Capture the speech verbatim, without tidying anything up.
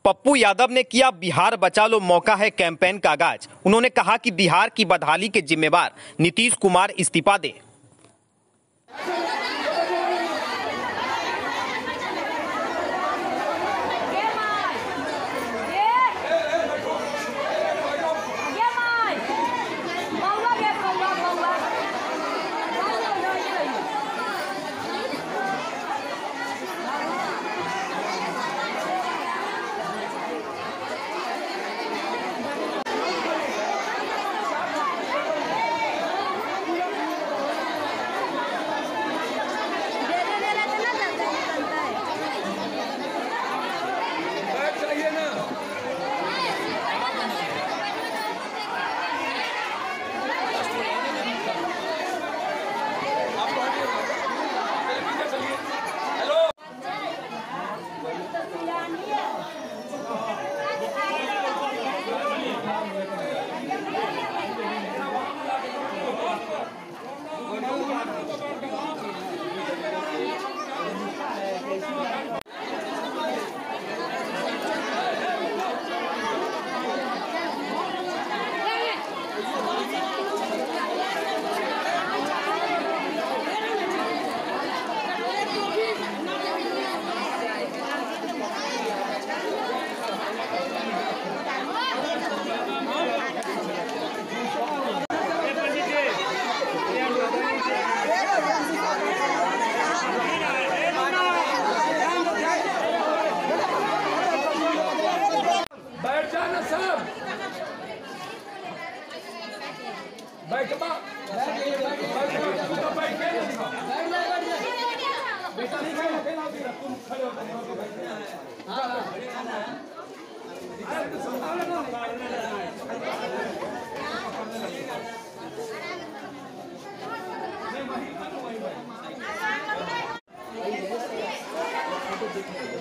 पप्पू यादव ने किया बिहार बचा लो मौका है कैंपेन का आगाज। उन्होंने कहा कि बिहार की बदहाली के जिम्मेवार नीतीश कुमार इस्तीफा दें। बैठ बा बेटा तुम खड़े हो